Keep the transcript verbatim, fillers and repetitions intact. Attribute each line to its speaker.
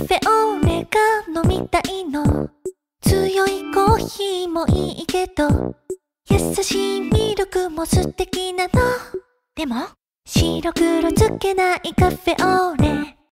Speaker 1: フェオレが飲みたいの。強いコーヒーもいいけど、優しいミルクも素敵なの。でも白黒つけないカフェオレ